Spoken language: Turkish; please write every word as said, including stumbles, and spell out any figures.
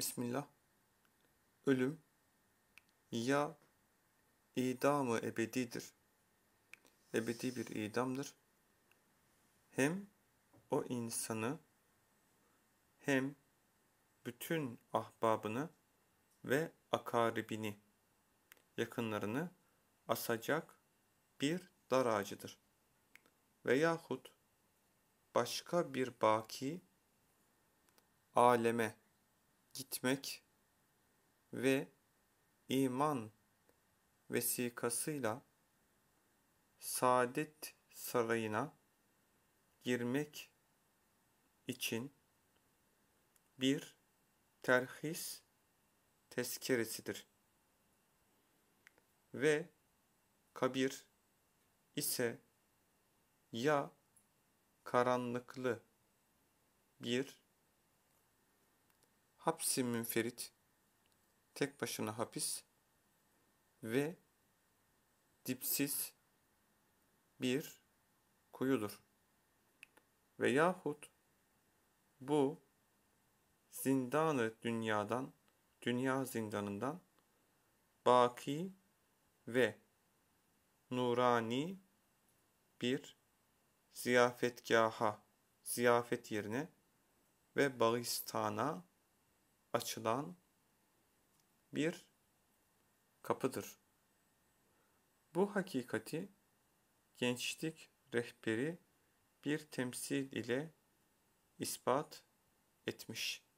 Bismillah. Ölüm ya idam-ı ebedidir, ebedi bir idamdır. Hem o insanı hem bütün ahbabını ve akaribini, yakınlarını asacak bir dar ağacıdır. Veyahut başka bir baki aleme gitmek ve iman vesikasıyla saadet sarayına girmek için bir terhis tezkeresidir. Ve kabir ise ya karanlıklı bir hapsi münferit, tek başına hapis ve dipsiz bir kuyudur. Veyahut bu zindanı dünyadan, dünya zindanından baki ve nurani bir ziyafetgaha, ziyafet yerine ve bağistana açılan bir kapıdır. Bu hakikati gençlik rehberi bir temsil ile ispat etmiş.